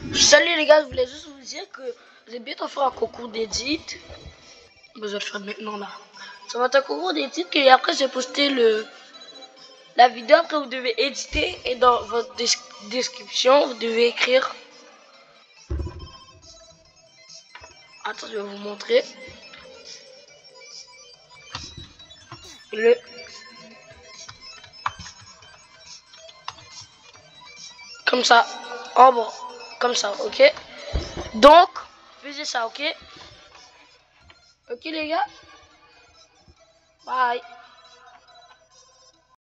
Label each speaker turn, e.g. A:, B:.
A: Salut les gars, je voulais juste vous dire que j'ai bientôt fait un concours d'édit. Je vais le faire maintenant là. Ça va être un concours d'édit et après j'ai posté la vidéo. Après vous devez éditer et dans votre description vous devez écrire. Attends, je vais vous montrer. Comme ça, en bas, comme ça, ok. Donc, faisez ça, ok. Ok les gars. Bye.